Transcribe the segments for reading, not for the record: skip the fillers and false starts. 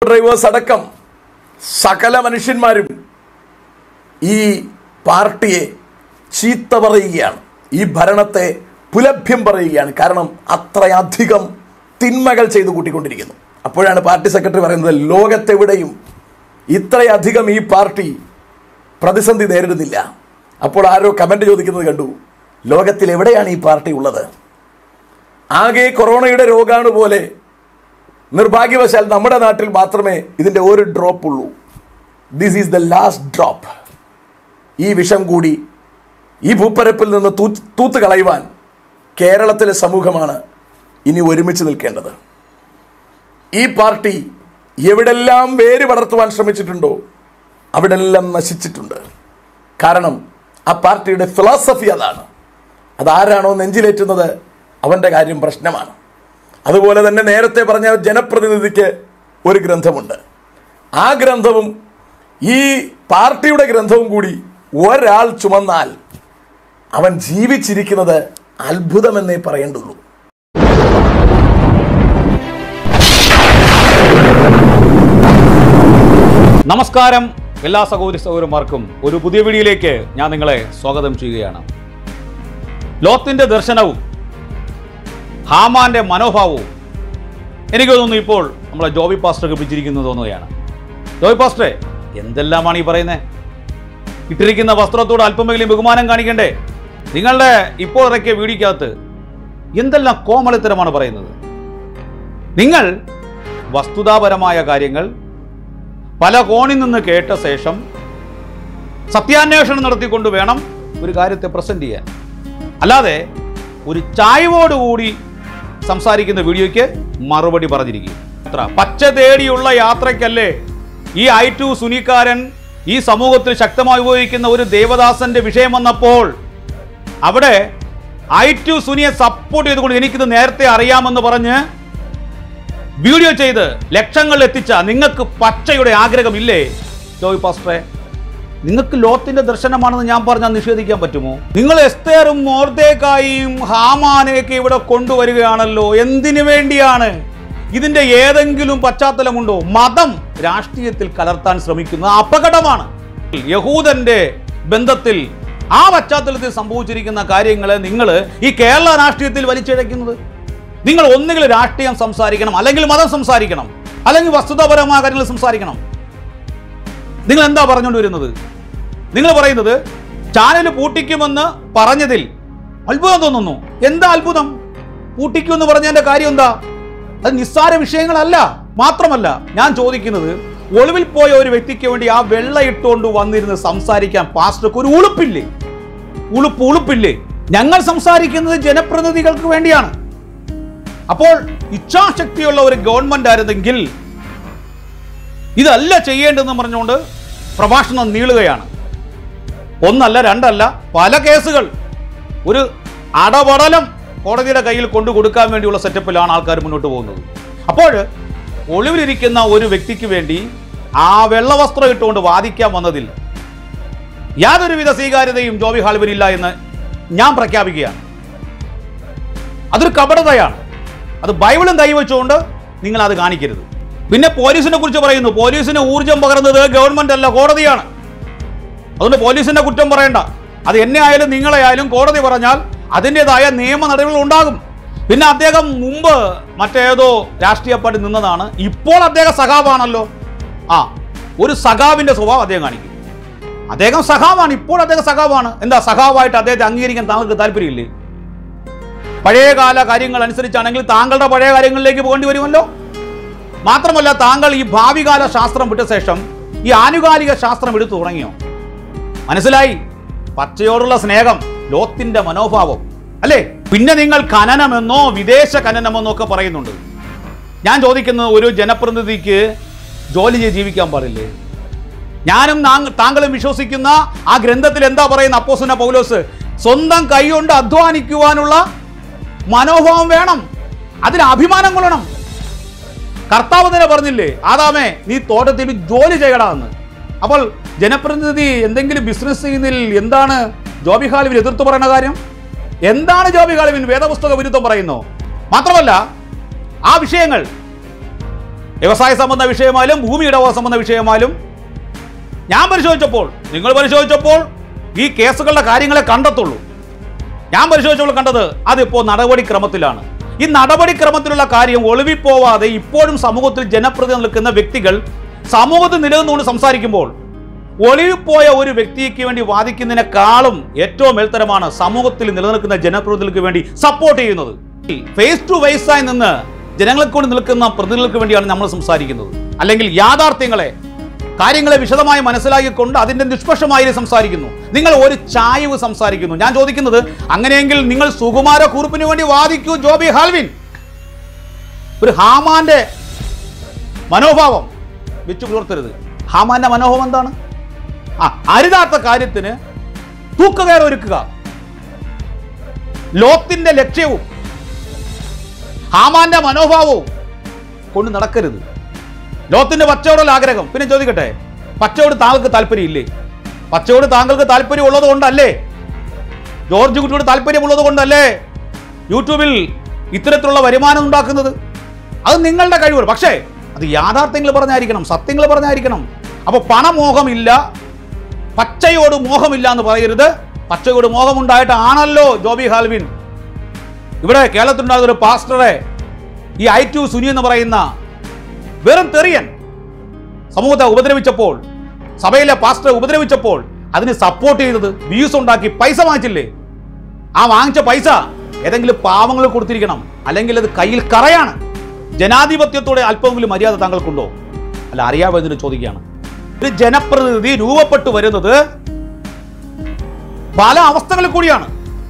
Drivers അടക്കം സകല മനുഷ്യന്മാരും ഈ പാർട്ടിയെ ചീത്ത പറയുകയാണ്, ഈ ഭരണത്തെ പുലഭ്യം പറയുകയാണ്. കാരണം അത്രയധികം തിന്മകൾ ചെയ്തു കൂട്ടിക്കൊണ്ടിരിക്കുന്നു. അപ്പോഴാണ് പാർട്ടി സെക്രട്ടറി പറയുന്നത്, ലോകത്തെവിടെയും ഇത്രയധികം ഈ പാർട്ടി പ്രതിസന്ധി നേരിടുന്നില്ല. അപ്പോൾ ആരോ കമൻറ്റ് ചോദിക്കുന്നത് കണ്ടു, ലോകത്തിൽ എവിടെയാണ് ഈ പാർട്ടി ഉള്ളത്? ആകെ കൊറോണയുടെ രോഗാണു പോലെ നിർഭാഗ്യവശാൽ നമ്മുടെ നാട്ടിൽ മാത്രമേ ഇതിൻ്റെ ഒരു ഡ്രോപ്പ് ഉള്ളൂ. This is the last drop. ഈ വിഷം കൂടി ഈ ഭൂപ്പരപ്പിൽ നിന്ന് തൂത്ത് കളയുവാൻ കേരളത്തിലെ സമൂഹമാണ് ഇനി ഒരുമിച്ച് നിൽക്കേണ്ടത്. ഈ പാർട്ടി എവിടെല്ലാം വേര് പടർത്തുവാൻ ശ്രമിച്ചിട്ടുണ്ടോ അവിടെല്ലാം നശിച്ചിട്ടുണ്ട്. കാരണം ആ പാർട്ടിയുടെ ഫിലോസഫി അതാണ്. അതാരാണോ നെഞ്ചിലേറ്റുന്നത് അവൻ്റെ കാര്യം പ്രശ്നമാണ്. അതുപോലെ തന്നെ നേരത്തെ പറഞ്ഞ ജനപ്രതിനിധിക്ക് ഒരു ഗ്രന്ഥമുണ്ട്. ആ ഗ്രന്ഥവും ഈ പാർട്ടിയുടെ ഗ്രന്ഥവും കൂടി ഒരാൾ ചുമന്നാൽ അവൻ ജീവിച്ചിരിക്കുന്നത് അത്ഭുതമെന്നേ പറയേണ്ടുള്ളൂ. നമസ്കാരം, എല്ലാ സഹോദരി സഹോദരന്മാർക്കും ഒരു പുതിയ വീഡിയോയിലേക്ക് ഞാൻ നിങ്ങളെ സ്വാഗതം ചെയ്യുകയാണ്. ലോത്തിന്റെ ദർശനവും ഹാമാന്റെ മനോഭാവവും എനിക്ക് തോന്നുന്നു ഇപ്പോൾ നമ്മളെ ജോബി പാസ്റ്റർക്ക് പിടിച്ചിരിക്കുന്നു തോന്നുകയാണ്. ജോബി പാസ്റ്ററെ, എന്തെല്ലാമാണ് ഈ പറയുന്നത്? ഇട്ടിരിക്കുന്ന വസ്ത്രത്തോട് അല്പമെങ്കിലും ബഹുമാനം കാണിക്കണ്ടേ? നിങ്ങളുടെ ഇപ്പോൾ ഇറക്കിയ വീഡിയോക്കകത്ത് എന്തെല്ലാം കോമളിത്തരമാണ് പറയുന്നത്. നിങ്ങൾ വസ്തുതാപരമായ കാര്യങ്ങൾ പല കോണിൽ നിന്ന് കേട്ട ശേഷം സത്യാന്വേഷണം നടത്തിക്കൊണ്ട് വേണം ഒരു കാര്യത്തെ പ്രസന്റ് ചെയ്യാൻ. അല്ലാതെ ഒരു ചായ്വോടുകൂടി സംസാരിക്കുന്ന വീഡിയോയ്ക്ക് മറുപടി പറഞ്ഞിരിക്കും. അത്ര പച്ച തേടിയുള്ള യാത്രയ്ക്കല്ലേ ഈ i2 സുനിക്കാരൻ ഈ സമൂഹത്തിൽ ശക്തമായി ഉപയോഗിക്കുന്ന ഒരു ദേവദാസന്റെ വിഷയം വന്നപ്പോൾ അവിടെ i2 സുനിയെ സപ്പോർട്ട് ചെയ്തുകൊണ്ട് എനിക്കിത് നേരത്തെ അറിയാമെന്ന് പറഞ്ഞ് വീഡിയോ ചെയ്ത് ലക്ഷങ്ങൾ എത്തിച്ച നിങ്ങൾക്ക് പച്ചയുടെ ആഗ്രഹമില്ലേ ജോയ് പാസ്റ്ററെ? നിങ്ങൾക്ക് ലോത്തിന്റെ ദർശനമാണെന്ന് ഞാൻ പറഞ്ഞാൽ നിഷേധിക്കാൻ പറ്റുമോ? നിങ്ങൾ എസ്തേറും മൊർദെഖായിയും ഹാമാനെയൊക്കെ ഇവിടെ കൊണ്ടുവരികയാണല്ലോ. എന്തിനു വേണ്ടിയാണ്? ഇതിന്റെ ഏതെങ്കിലും പശ്ചാത്തലമുണ്ടോ? മതം രാഷ്ട്രീയത്തിൽ കലർത്താൻ ശ്രമിക്കുന്നത് അപകടമാണ്. യഹൂദന്റെ ബന്ധത്തിൽ ആ പശ്ചാത്തലത്തിൽ സംഭവിച്ചിരിക്കുന്ന കാര്യങ്ങളെ നിങ്ങൾ ഈ കേരള രാഷ്ട്രീയത്തിൽ വലിച്ചിഴക്കുന്നത്. നിങ്ങൾ ഒന്നുകിൽ രാഷ്ട്രീയം സംസാരിക്കണം, അല്ലെങ്കിൽ മതം സംസാരിക്കണം, അല്ലെങ്കിൽ വസ്തുതാപരമായ കാര്യങ്ങൾ സംസാരിക്കണം. നിങ്ങൾ എന്താ പറഞ്ഞുകൊണ്ട് വരുന്നത്? നിങ്ങൾ പറയുന്നത് ചാനൽ പൂട്ടിക്കുമെന്ന് പറഞ്ഞതിൽ അത്ഭുതം തോന്നുന്നു. എന്താ അത്ഭുതം? പൂട്ടിക്കുമെന്ന് പറഞ്ഞതിന്റെ കാര്യം എന്താ? അത് നിസ്സാര വിഷയങ്ങളല്ല. മാത്രമല്ല, ഞാൻ ചോദിക്കുന്നത്, ഒളിവിൽ പോയ ഒരു വ്യക്തിക്ക് വേണ്ടി ആ വെള്ള ഇട്ടുകൊണ്ട് വന്നിരുന്ന് സംസാരിക്കാൻ പാസ്റ്റർക്ക് ഒരു ഉളുപ്പില്ലേ? ഉളുപ്പില്ലേ? ഞങ്ങൾ സംസാരിക്കുന്നത് ജനപ്രതിനിധികൾക്ക് വേണ്ടിയാണ്. അപ്പോൾ ഇച്ഛാശക്തിയുള്ള ഒരു ഗവൺമെന്റ് ആയിരുന്നെങ്കിൽ ഇതല്ല ചെയ്യേണ്ടതെന്ന് പറഞ്ഞുകൊണ്ട് പ്രഭാഷണം നീളുകയാണ്. ഒന്നല്ല, രണ്ടല്ല, പല കേസുകൾ ഒരു അടപടലം കോടതിയുടെ കയ്യിൽ കൊണ്ടു കൊടുക്കാൻ വേണ്ടിയുള്ള സെറ്റപ്പിലാണ് ആൾക്കാർ മുന്നോട്ട് പോകുന്നത്. അപ്പോൾ ഒളിവിലിരിക്കുന്ന ഒരു വ്യക്തിക്ക് വേണ്ടി ആ വെള്ളവസ്ത്രം ഇട്ടുകൊണ്ട് വാദിക്കാൻ വന്നതിൽ യാതൊരുവിധ സ്വീകാര്യതയും ജോബി ഹാൽവരില്ല എന്ന് ഞാൻ പ്രഖ്യാപിക്കുകയാണ്. അതൊരു കപടതയാണ്. അത് ബൈബിളും കൈവച്ചുകൊണ്ട് നിങ്ങൾ അത് കാണിക്കരുത്. പിന്നെ പോലീസിനെ കുറിച്ച് പറയുന്നു, പോലീസിന് ഊർജം പകർന്നത് ഗവൺമെന്റ് അല്ല, കോടതിയാണ്. അതുകൊണ്ട് പോലീസിന്റെ കുറ്റം പറയണ്ട. അത് എന്നെ ആയാലും നിങ്ങളെ ആയാലും കോടതി പറഞ്ഞാൽ അതിൻ്റെതായ നിയമ നടപടികൾ ഉണ്ടാകും. പിന്നെ അദ്ദേഹം മുമ്പ് മറ്റേതോ രാഷ്ട്രീയ പാർട്ടി നിന്നതാണ്, ഇപ്പോൾ അദ്ദേഹം സഖാവാണല്ലോ. ഒരു സഖാവിന്റെ സ്വഭാവം അദ്ദേഹം കാണിക്കും. അദ്ദേഹം സഖാവാണ്, ഇപ്പോൾ അദ്ദേഹം സഖാവാണ്. എന്താ സഖാവായിട്ട് അദ്ദേഹത്തെ അംഗീകരിക്കാൻ താങ്കൾക്ക് താല്പര്യമില്ലേ? പഴയകാല കാര്യങ്ങൾ അനുസരിച്ചാണെങ്കിൽ താങ്കളുടെ പഴയ കാര്യങ്ങളിലേക്ക് പോകേണ്ടി വരുമല്ലോ. മാത്രമല്ല, താങ്കൾ ഈ ഭാവികാല ശാസ്ത്രം വിട്ട ശേഷം ഈ ആനുകാലിക ശാസ്ത്രം എടുത്തു തുടങ്ങിയോ? മനസ്സിലായി? പച്ചയോടുള്ള സ്നേഹം, ലോത്തിന്റെ മനോഭാവം അല്ലേ? പിന്നെ നിങ്ങൾ ഖനനമെന്നോ വിദേശ ഖനനമെന്നോ ഒക്കെ പറയുന്നുണ്ട്. ഞാൻ ചോദിക്കുന്നത്, ഒരു ജനപ്രതിനിധിക്ക് ജോലി ചെയ്ത് ജീവിക്കാൻ പാടില്ലേ? ഞാനും താങ്കളും വിശ്വസിക്കുന്ന ആ ഗ്രന്ഥത്തിൽ എന്താ പറയുന്ന അപ്പോസ്തലനായ പൗലോസ്, സ്വന്തം കൈകൊണ്ട് അധ്വാനിക്കുവാനുള്ള മനോഭാവം വേണം, അതിന് അഭിമാനം കൊള്ളണം. കർത്താവ് തന്നെ പറഞ്ഞില്ലേ, ആദാമേ നീ തോട്ടത്തിൽ ജോലി ചെയ്യടാ എന്ന്. അപ്പോൾ ജനപ്രതിനിധി എന്തെങ്കിലും ബിസിനസ് ചെയ്യുന്നതിൽ എന്താണ് ജോബി ഹാൽവിൻ എതിർത്ത് പറയുന്ന കാര്യം? എന്താണ് ജോബി ഹാൽവിൻ വേദപുസ്തക വിരുദ്ധം പറയുന്നു? മാത്രമല്ല, ആ വിഷയങ്ങൾ വ്യവസായ സംബന്ധ വിഷയമായാലും ഭൂമിയുടെ സംബന്ധ വിഷയമായാലും ഞാൻ പരിശോധിച്ചപ്പോൾ, നിങ്ങൾ പരിശോധിച്ചപ്പോൾ ഈ കേസുകളുടെ കാര്യങ്ങളെ കണ്ടെത്തുള്ളൂ. ഞാൻ പരിശോധിച്ചപ്പോൾ കണ്ടത് അതിപ്പോൾ നടപടിക്രമത്തിലാണ്. ഈ നടപടിക്രമത്തിലുള്ള കാര്യം ഒളിവിപ്പോവാതെ ഇപ്പോഴും സമൂഹത്തിൽ ജനപ്രതിനിധി നിൽക്കുന്ന വ്യക്തികൾ സമൂഹത്തിൽ നിലനിന്നുകൊണ്ട് സംസാരിക്കുമ്പോൾ ഒളിവിപ്പോയ ഒരു വ്യക്തിക്ക് വേണ്ടി വാദിക്കുന്നതിനേക്കാളും ഏറ്റവും മേൽത്തരമാണ് സമൂഹത്തിൽ നിലനിൽക്കുന്ന ജനപ്രതിനിധികൾക്ക് വേണ്ടി സപ്പോർട്ട് ചെയ്യുന്നത്. ഫേസ് ടു ഫേസ് ആയി നിന്ന് ജനങ്ങളെ കൊണ്ട് നിൽക്കുന്ന പ്രതിനിധികൾക്ക് വേണ്ടിയാണ് നമ്മൾ സംസാരിക്കുന്നത്. അല്ലെങ്കിൽ യാഥാർത്ഥ്യങ്ങളെ, കാര്യങ്ങളെ വിശദമായി മനസ്സിലാക്കിക്കൊണ്ട് അതിന്റെ നിഷ്പക്ഷമായി സംസാരിക്കുന്നു. നിങ്ങൾ ഒരു ചായ്വ് സംസാരിക്കുന്നു. ഞാൻ ചോദിക്കുന്നത്, അങ്ങനെയെങ്കിൽ നിങ്ങൾ സുകുമാര കുറുപ്പിന് വേണ്ടി വാദിക്കൂ ജോബി ഹാൽവിൻ. ഒരു ഹാമാന്റെ മനോഭാവം വെച്ചു പുലർത്തരുത്. ഹാമാന്റെ മനോഭാവം എന്താണ്? അരുതാത്ത കാര്യത്തിന് തൂക്കുകയർ ഒരുക്കുക. ലോത്തിന്റെ ലക്ഷ്യവും ഹാമാന്റെ മനോഭാവവും കൊണ്ട് നടക്കരുത്. ലോകത്തിന്റെ പച്ചയോടുള്ള ആഗ്രഹം. പിന്നെ ചോദിക്കട്ടെ, പച്ചയോട് താങ്കൾക്ക് താല്പര്യമില്ലേ? പച്ചയോട് താങ്കൾക്ക് താല്പര്യം ഉള്ളത് കൊണ്ടല്ലേ, ജോർജ് കുട്ടിയോട് താല്പര്യമുള്ളത് കൊണ്ടല്ലേ യൂട്യൂബിൽ ഇത്തരത്തിലുള്ള വരുമാനം ഉണ്ടാക്കുന്നത്? അത് നിങ്ങളുടെ കഴിവുകൾ. പക്ഷേ അത് യാഥാർത്ഥ്യങ്ങൾ പറഞ്ഞായിരിക്കണം, സത്യങ്ങൾ പറഞ്ഞായിരിക്കണം. അപ്പോൾ പണമോഹമില്ല, പച്ചയോട് മോഹമില്ല എന്ന് പറയരുത്. പച്ചയോട് മോഹമുണ്ടായിട്ടാണല്ലോ ജോബി ഹാൽവിൻ ഇവിടെ കേരളത്തിലുണ്ടാകുന്ന ഒരു പാസ്റ്ററെ, ഈ i2iNews എന്ന് പറയുന്ന വെറും തെറിയൻ സമൂഹത്തെ ഉപദ്രവിച്ചപ്പോൾ, സഭയിലെ പാസ്റ്ററെ ഉപദ്രവിച്ചപ്പോൾ അതിന് സപ്പോർട്ട് ചെയ്തത്, വ്യൂസ് ഉണ്ടാക്കി പൈസ വാങ്ങിച്ചില്ലേ? ആ വാങ്ങിച്ച പൈസ ഏതെങ്കിലും പാവങ്ങൾ കൊടുത്തിരിക്കണം, അല്ലെങ്കിൽ അത് കയ്യിൽ കറയാണ്. ജനാധിപത്യത്തോടെ അല്പമെങ്കിലും മര്യാദ താങ്കൾക്കുണ്ടോ? അല്ല, അറിയാവുന്നതിന് ചോദിക്കുകയാണ്. ഒരു ജനപ്രതിനിധി രൂപപ്പെട്ടു വരുന്നത് പല അവസ്ഥകളിൽ കൂടിയാണ്.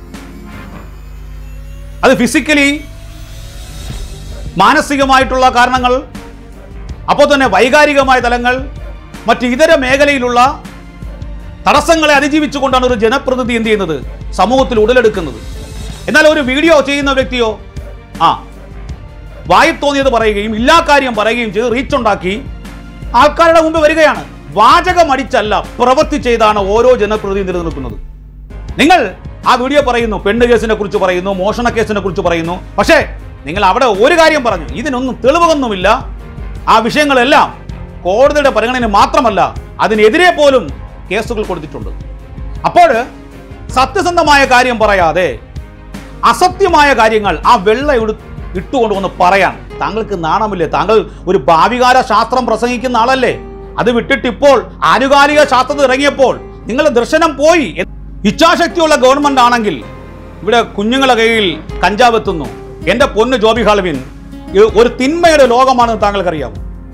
അത് ഫിസിക്കലി, മാനസികമായിട്ടുള്ള കാരണങ്ങൾ, അപ്പോൾ തന്നെ വൈകാരികമായ തലങ്ങൾ, മറ്റ് ഇതര മേഖലയിലുള്ള തടസ്സങ്ങളെ അതിജീവിച്ചുകൊണ്ടാണ് ഒരു ജനപ്രതിനിധി എന്ത് ചെയ്യുന്നത്? സമൂഹത്തിൽ ഉടലെടുക്കുന്നത്. എന്നാൽ ഒരു വീഡിയോ ചെയ്യുന്ന വ്യക്തിയോ വായി തോന്നിയത് പറയുകയും ഇല്ലാ കാര്യം പറയുകയും ചെയ്ത് റീച്ച് ഉണ്ടാക്കി ആൾക്കാരുടെ മുമ്പ് വരികയാണ്. വാചകമടിച്ചല്ല, പ്രവൃത്തി ചെയ്താണ് ഓരോ ജനപ്രതിനിധി നിലനിൽക്കുന്നത്. നിങ്ങൾ ആ വീഡിയോ പറയുന്നു, പെണ്ണ് കേസിനെ കുറിച്ച് പറയുന്നു, മോഷണ കേസിനെ കുറിച്ച് പറയുന്നു. പക്ഷേ നിങ്ങൾ അവിടെ ഒരു കാര്യം പറഞ്ഞു, ഇതിനൊന്നും തെളിവൊന്നുമില്ല. ആ വിഷയങ്ങളെല്ലാം കോടതിയുടെ പരിഗണന മാത്രമല്ല, അതിനെതിരെ പോലും കേസുകൾ കൊടുത്തിട്ടുണ്ട്. അപ്പോൾ സത്യസന്ധമായ കാര്യം പറയാതെ അസത്യമായ കാര്യങ്ങൾ ആ വെള്ള ഇട്ടുകൊണ്ടുവന്ന് പറയാൻ താങ്കൾക്ക് നാണമില്ലേ? താങ്കൾ ഒരു ഭാവികാല ശാസ്ത്രം പ്രസംഗിക്കുന്ന ആളല്ലേ? അത് വിട്ടിട്ട് ഇപ്പോൾ ആനുകാലിക ശാസ്ത്രത്തിൽ ഇറങ്ങിയപ്പോൾ നിങ്ങളുടെ ദർശനം പോയി. ഇച്ഛാശക്തിയുള്ള ഗവൺമെന്റ് ആണെങ്കിൽ ഇവിടെ കുഞ്ഞുങ്ങളുടെ കയ്യിൽ കഞ്ചാവ് എത്തുന്നു. എന്റെ പൊന്ന് ജോബി ഹാൽവിൻ, ഒരു തിന്മയുടെ ലോകമാണെന്ന് താങ്കൾക്കറിയാം.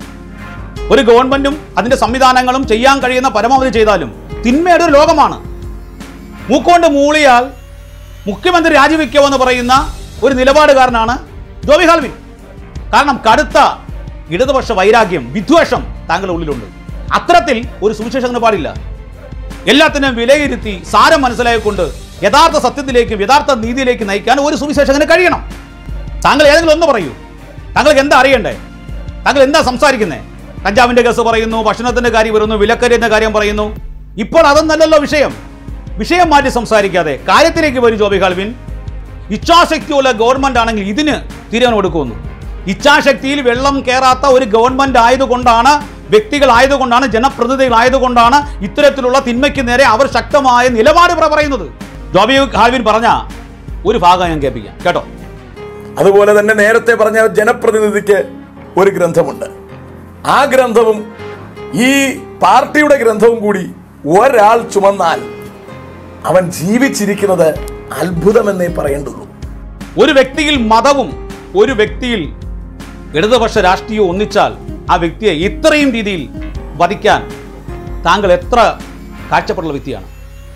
ഒരു ഗവൺമെന്റും അതിന്റെ സംവിധാനങ്ങളും ചെയ്യാൻ കഴിയുന്ന പരമാവധി ചെയ്താലും തിന്മയുടെ ഒരു ലോകമാണ്. മൂക്കൊണ്ട് മൂളിയാൽ മുഖ്യമന്ത്രി രാജിവെക്കുമെന്ന് പറയുന്ന ഒരു നിലപാടുകാരനാണ് ജോബി ഹാൽവിൻ. കാരണം കടുത്ത ഇടതുപക്ഷ വൈരാഗ്യം, വിദ്വേഷം താങ്കളുടെ ഉള്ളിലുണ്ട്. അത്തരത്തിൽ ഒരു സുവിശേഷത്തിന് പാടില്ല. എല്ലാത്തിനും വിലയിരുത്തി സാരം മനസ്സിലായിക്കൊണ്ട് യഥാർത്ഥ സത്യത്തിലേക്കും യഥാർത്ഥ നീതിയിലേക്ക് നയിക്കാൻ ഒരു സുവിശേഷത്തിന് കഴിയണം. താങ്കൾ ഏതെങ്കിലും ഒന്ന് പറയൂ. താങ്കൾക്ക് എന്താ അറിയണ്ടേ? താങ്കൾ എന്താ സംസാരിക്കുന്നത്? കഞ്ചാവിന്റെ കേസ് പറയുന്നു, ഭക്ഷണത്തിന്റെ കാര്യം വരുന്നു, വിലക്കരിന്റെ കാര്യം പറയുന്നു. ഇപ്പോൾ അതൊന്നല്ലല്ലോ വിഷയം. വിഷയം മാറ്റി സംസാരിക്കാതെ കാര്യത്തിലേക്ക് വരും ജോബി ഹാൽവിൻ. ഇച്ഛാശക്തിയുള്ള ഗവൺമെന്റ് ആണെങ്കിൽ ഇതിന് തീരുമാനം എടുക്കുമെന്നു. ഇച്ഛാശക്തിയിൽ വെള്ളം കയറാത്ത ഒരു ഗവൺമെന്റ് ആയതുകൊണ്ടാണ്, വ്യക്തികളായതുകൊണ്ടാണ്, ജനപ്രതിനിധികളായതുകൊണ്ടാണ് ഇത്തരത്തിലുള്ള തിന്മയ്ക്ക് നേരെ അവർ ശക്തമായ നിലപാട് പറയുന്നത്. ജോബി ഹാൽവിൻ പറഞ്ഞ ഒരു ഭാഗം ഞാൻ കേൾപ്പിക്കാം, കേട്ടോ. അതുപോലെ തന്നെ നേരത്തെ പറഞ്ഞ ജനപ്രതിനിധിക്ക് ഒരു ഗ്രന്ഥമുണ്ട്. ആ ഗ്രന്ഥവും ഈ പാർട്ടിയുടെ ഗ്രന്ഥവും കൂടി ഒരാൾ ചുമന്നാൽ അവൻ ജീവിച്ചിരിക്കുന്നത് അത്ഭുതമെന്നേ പറയേണ്ടുള്ളൂ. ഒരു വ്യക്തിയിൽ മതവും ഒരു വ്യക്തിയിൽ ഇടതുപക്ഷ രാഷ്ട്രീയവും ഒന്നിച്ചാൽ ആ വ്യക്തിയെ ഇത്രയും രീതിയിൽ വധിക്കാൻ താങ്കൾ എത്ര കാഴ്ചപ്പാടുള്ള വ്യക്തിയാണ്?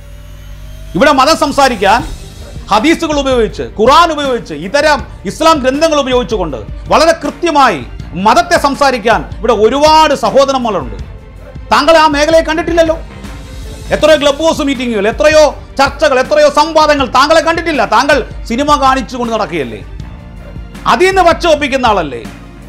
ഇവിടെ മതം സംസാരിക്കാൻ ഹദീസുകൾ ഉപയോഗിച്ച്, ഖുർആൻ ഉപയോഗിച്ച്, ഇത്തരം ഇസ്ലാം ഗ്രന്ഥങ്ങൾ ഉപയോഗിച്ചുകൊണ്ട് വളരെ കൃത്യമായി മതത്തെ സംസാരിക്കാൻ ഇവിടെ ഒരുപാട് സഹോദരന്മാരുണ്ട്. താങ്കൾ ആ മേഖലയെ കണ്ടിട്ടില്ലല്ലോ. എത്രയോ ക്ലബ് ഹൗസ് മീറ്റിങ്ങുകൾ, എത്രയോ ചർച്ചകൾ, എത്രയോ സംവാദങ്ങൾ താങ്കളെ കണ്ടിട്ടില്ല. താങ്കൾ സിനിമ കാണിച്ചുകൊണ്ട് നടക്കുകയല്ലേ? അതിൽ നിന്ന് വച്ച് ഒപ്പിക്കുന്ന ആളല്ലേ?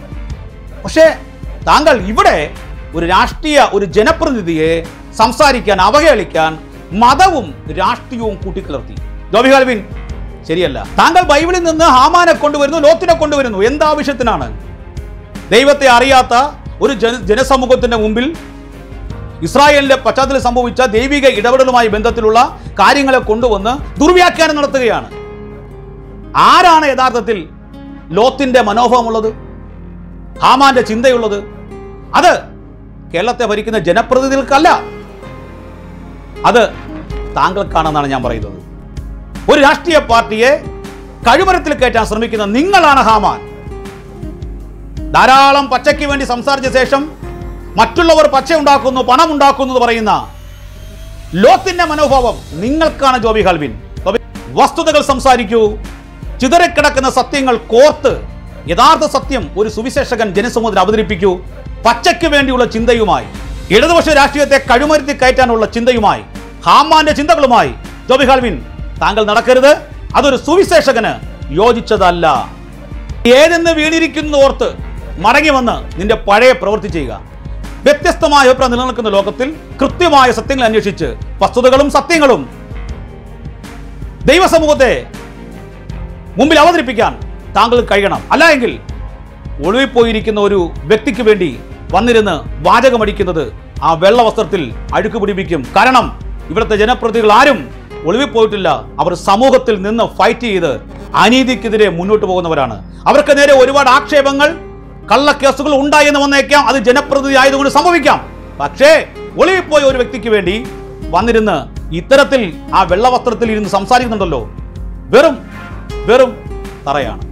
പക്ഷേ താങ്കൾ ഇവിടെ ഒരു രാഷ്ട്രീയ, ഒരു ജനപ്രതിനിധിയെ സംസാരിക്കാൻ, അവഹേളിക്കാൻ മതവും രാഷ്ട്രീയവും കൂട്ടിക്കലർത്തി. ജോബി ഹാൽവിൻ, ശരിയല്ല. താങ്കൾ ബൈബിളിൽ നിന്ന് ഹാമാനെ കൊണ്ടുവരുന്നു, ലോത്തിനെ കൊണ്ടുവരുന്നു. എന്താവശ്യത്തിനാണ്? ദൈവത്തെ അറിയാത്ത ഒരു ജനസമൂഹത്തിന്റെ മുമ്പിൽ ഇസ്രായേലിന്റെ പശ്ചാത്തലത്തിൽ സംഭവിച്ച ദൈവിക ഇടപെടലുമായി ബന്ധത്തിലുള്ള കാര്യങ്ങളെ കൊണ്ടുവന്ന് ദുർവ്യാഖ്യാനം നടത്തുകയാണ്. ആരാണ് യഥാർത്ഥത്തിൽ ലോത്തിന്റെ മനോഭാവമുള്ളത്, ഹാമാന്റെ ചിന്തയുള്ളത്? അത് കേരളത്തെ ഭരിക്കുന്ന ജനപ്രതിനിധികൾക്കല്ല, അത് താങ്കൾക്കാണെന്നാണ് ഞാൻ പറയുന്നത്. ഒരു രാഷ്ട്രീയ പാർട്ടിയെ കഴിമരത്തിൽ കയറ്റാൻ ശ്രമിക്കുന്ന നിങ്ങളാണ് ഹാമാൻ. ധാരാളം പച്ചയ്ക്ക് വേണ്ടി സംസാരിച്ച ശേഷം മറ്റുള്ളവർ പച്ച ഉണ്ടാക്കുന്നു, പണം ഉണ്ടാക്കുന്നു എന്ന് പറയുന്ന ലോത്തിന്റെ മനോഭാവം നിങ്ങൾക്കാണ്. ജോബി ഹാൽവിൻ, വസ്തുതകൾ സംസാരിക്കൂ, ചിതറിക്കിടക്കുന്ന സത്യങ്ങൾ കോർത്ത് യഥാർത്ഥ സത്യം ഒരു സുവിശേഷകൻ ജനസമൂഹത്തിൽ അവതരിപ്പിക്കൂ. പച്ചയ്ക്ക് വേണ്ടിയുള്ള ചിന്തയുമായി, ഇടതുപക്ഷ രാഷ്ട്രീയത്തെ കഴിമരുത്തി കയറ്റാനുള്ള ചിന്തയുമായി, ഹാമാന്റെ ചിന്തകളുമായി ജോബി ഹാൽവിൻ താങ്കൾ നടക്കരുത്. അതൊരു സുവിശേഷകന് യോജിച്ചതല്ല. ഏതെന്ന് വീണിരിക്കുന്നു ഓർത്ത് മടങ്ങി വന്ന് നിന്റെ പഴയ പ്രവൃത്തി ചെയ്യുക. വ്യത്യസ്തമായ അഭിപ്രായം നിലനിൽക്കുന്ന ലോകത്തിൽ കൃത്യമായ സത്യങ്ങൾ അന്വേഷിച്ച് വസ്തുതകളും സത്യങ്ങളും ദൈവസമൂഹത്തെ മുമ്പിൽ അവതരിപ്പിക്കാൻ താങ്കൾക്ക് കഴിയണം. അല്ല എങ്കിൽ ഒളിവിപ്പോയിരിക്കുന്ന ഒരു വ്യക്തിക്ക് വേണ്ടി വന്നിരുന്ന് വാചകമടിക്കുന്നത് ആ വെള്ള വസ്ത്രത്തിൽ അഴുക്ക് പിടിപ്പിക്കും. കാരണം ഇവിടുത്തെ ജനപ്രതിനിധികൾ ആരും ഒളിവിപ്പോയിട്ടില്ല. അവർ സമൂഹത്തിൽ നിന്ന് ഫൈറ്റ് ചെയ്ത് അനീതിക്കെതിരെ മുന്നോട്ട് പോകുന്നവരാണ്. അവർക്ക് നേരെ ഒരുപാട് ആക്ഷേപങ്ങൾ, കള്ളക്കേസുകൾ ഉണ്ടായെന്ന് വന്നേക്കാം. അത് ജനപ്രതിനിധി ആയതുകൊണ്ട് സംഭവിക്കാം. പക്ഷേ ഒളിവിപ്പോയ ഒരു വ്യക്തിക്ക് വേണ്ടി വന്നിരുന്ന് ഇത്തരത്തിൽ ആ വെള്ളവസ്ത്രത്തിൽ ഇരുന്ന് സംസാരിക്കുന്നുണ്ടല്ലോ, വെറും തറയാണ്.